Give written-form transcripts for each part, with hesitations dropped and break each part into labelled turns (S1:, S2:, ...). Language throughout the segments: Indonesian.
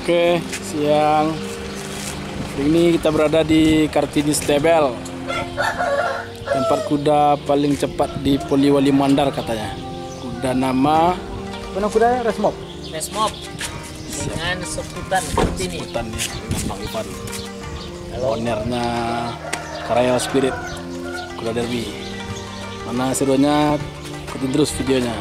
S1: Oke, siang. Hari ini kita berada di Kartini Stable, tempat kuda paling cepat di Poliwali Mandar katanya. Kuda nama mana kudanya? Resmob.
S2: Resmob dengan sebutan Kartini.
S1: Sebutan ya, dengan Bang Ivan. Ownernya Karayal Spirit Kuda Derby. Mana serunya? Ikutin terus videonya.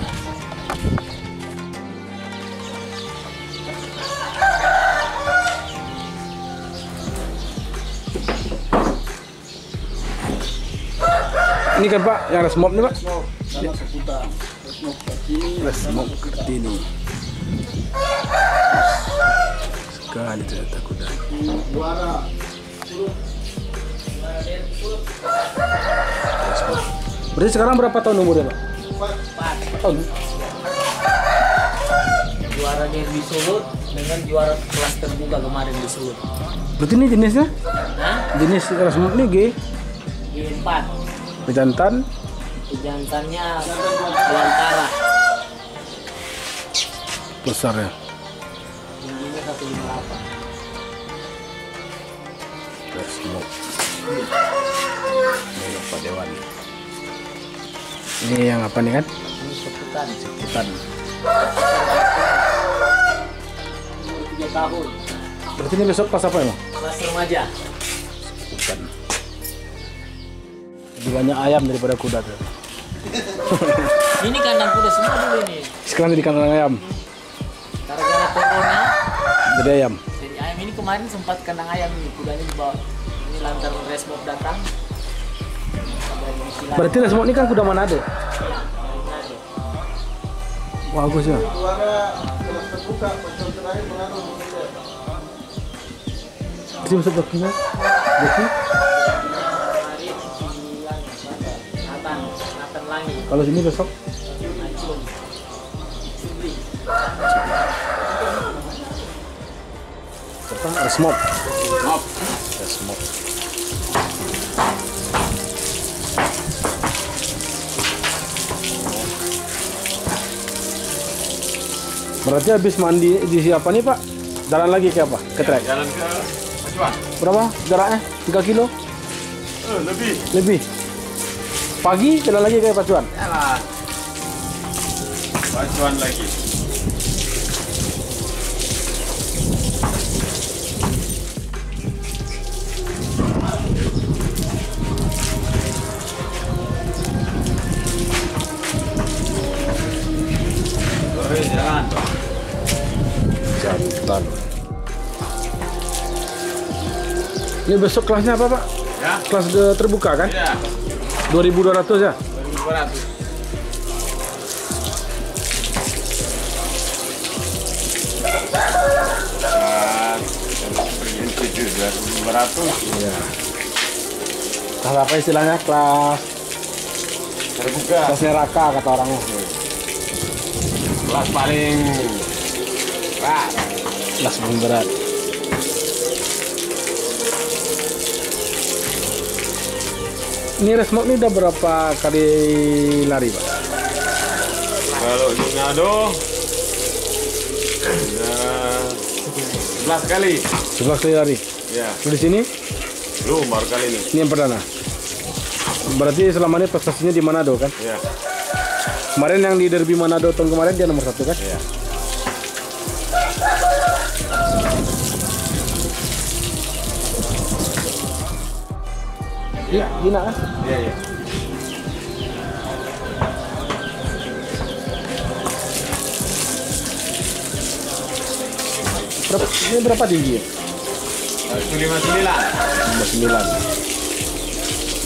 S1: Ini kan Pak, yang resmob nih Pak?
S3: Resmob, sama seputar. Resmob Kartini.
S1: Resmob Kartini. Sekali ternyata kuda.
S3: Juara.
S1: Resmob. Berarti sekarang berapa tahun umurnya Pak? 4 tahun.
S2: Juara Derby Sulut dengan juara kelas terbuka kemarin di Sulut.
S1: Berarti ini jenisnya?
S2: Nah,
S1: Jenis resmob ini
S2: G4.
S1: Pejantan.
S2: Pejantannya belantara.
S1: Besar ya.
S2: Tingginya 158.
S1: Resmob. Ini Pak Dewan. Ini yang apa nih kan?
S2: Ini sebutan.
S1: Sebutan.
S2: 3 tahun.
S1: Berarti ini besok pas apa emang?
S2: Kelas remaja.
S1: Sebutan. Lebih banyak ayam daripada kuda tuh.
S2: Ini kandang kuda semua dulu ini.
S1: Sekarang jadi kandang ayam.
S2: Gara-gara corona,
S1: Jadi ayam.
S2: jadi ayam ini kemarin sempat kandang ayam ini. Kudanya dibawa. Ini lantaran Resmob datang. Dari Silat.
S1: Berarti resmob ini kan kuda Manado.
S2: Iya, dari Manado.
S1: Bagus ya.
S3: Juara kelas terbuka. Pasal terakhir Manado.
S1: Masih masuk jokinya. Joki.
S2: Nathan Langi,
S1: Kalau sini besok.
S2: Acun, Subli.
S1: Apa? Resmob. Resmob. Berarti habis mandi di siapa nih Pak? Jalan lagi ke apa? Ke trek?
S3: Jalan ke Pacuan.
S1: Berapa jaraknya? 3 kilo?
S3: Lebih.
S1: Lebih. Pagi jalan lagi ke Pacuan?
S3: Yalah. Pacuan lagi. Sore jalan.
S1: Jantan. Ini besok kelasnya apa Pak?
S3: Ya.
S1: Kelas terbuka kan?
S3: Iya.
S1: 2200 ya?
S3: 2200. Pergi 7.200.
S1: Iya. Kelas apa istilahnya? Kelas
S3: Terbuka.
S1: kelasnya raka kata orangnya.
S3: Kelas paling berat.
S1: Kelas paling berat. Ini resmob ini udah berapa kali lari Pak?
S3: Kalau di Manado udah 11 kali.
S1: 11 kali lari.
S3: Ya,
S1: Di sini
S3: belum baru kali ini.
S1: ini yang perdana. Berarti selama ini prestasinya di Manado kan?
S3: Ya,
S1: Kemarin yang di Derby Manado tahun kemarin dia nomor 1 kan?
S3: ya.
S1: Iya, Gina kan?
S3: Iya, iya.
S1: Ini berapa tinggi ya?
S3: Itu 59.
S1: 59.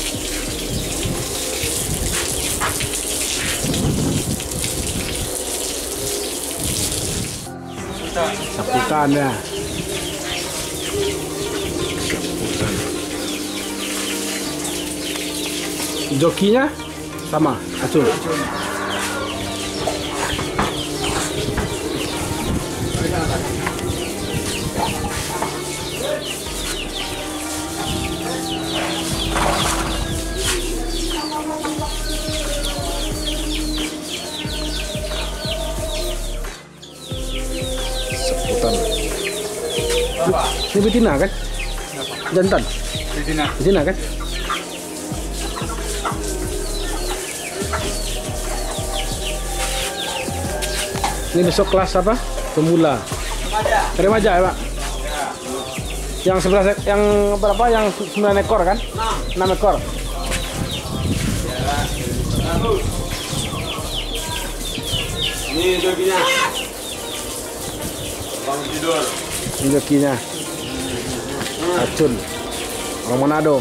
S1: Saputan ya. Saputan. Jokinya sama, Acun. Seputan. Ini betina kan? Jantan. Betina kan? Ini besok kelas apa? Pemula. Remaja ya, Pak? Yang 11 yang berapa? Yang 9 ekor kan? 6 ekor.
S3: Ini jokinya. Bangun tidur.
S1: Ini jokinya. Acun. Orang Manado.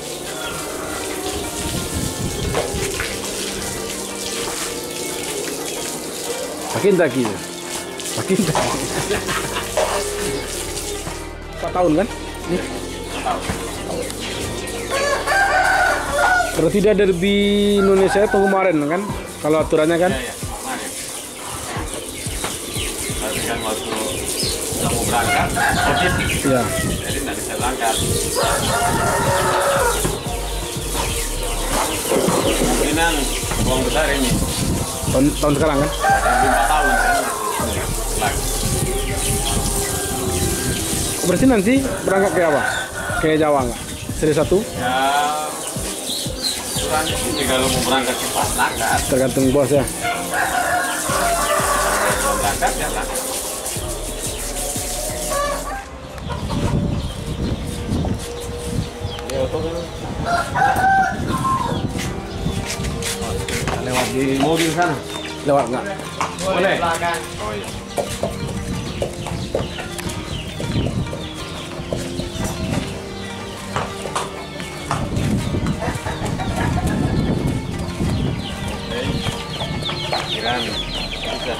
S1: Makin taki. Makin taki. 4 tahun kan? Ini. Kalau tidak derby Indonesia tunggu kemarin kan? Kalau aturannya kan?
S3: Ya, kemarin. Tapi kan waktu kita mau berangkat, COVID.
S1: Iya.
S3: Jadi nggak bisa berangkat. Kemungkinan uang besar ini.
S1: Tahun sekarang kan?
S3: Yang 5 tahun kan? Lagi.
S1: Berarti nanti berangkat ke apa? Ke Jawa nggak? Seri 1?
S3: Ya, ukurannya sih kalau mau berangkat cepat berangkat.
S1: Tergantung bos ya.
S3: Mau berangkat ya berangkat. Lewat di mobil sana.
S1: Lewat nggak?
S3: Boleh.
S2: Belakang.
S3: Oh iya. Kiraan bisa.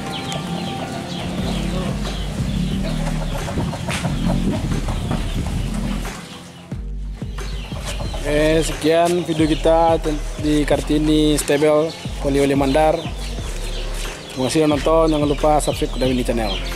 S1: Sekian video kita di Kartini Stable Poliwali Mandar. Terima kasih sudah nonton. Jangan lupa subscribe Kuda Willy Channel.